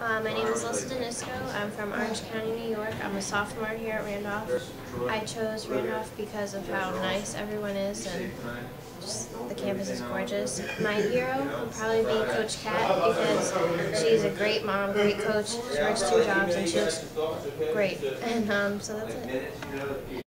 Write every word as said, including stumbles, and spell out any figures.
Uh, my name is Alyssa DeNisco. I'm from Orange County, New York. I'm a sophomore here at Randolph. I chose Randolph because of how nice everyone is and just the campus is gorgeous. My hero would probably be Coach Kat because she's a great mom, great coach. She works two jobs and she looks great. And um, so that's it.